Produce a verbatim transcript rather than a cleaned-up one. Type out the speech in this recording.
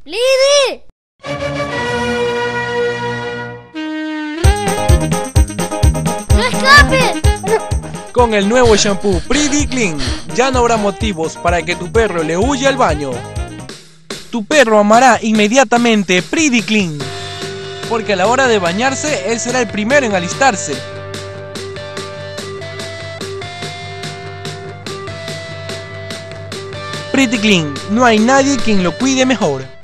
¡Lidi! ¡No escapes! Con el nuevo shampoo Pretty Clean, ya no habrá motivos para que tu perro le huya al baño. Tu perro amará inmediatamente Pretty Clean, porque a la hora de bañarse, él será el primero en alistarse. Pretty Clean, no hay nadie quien lo cuide mejor.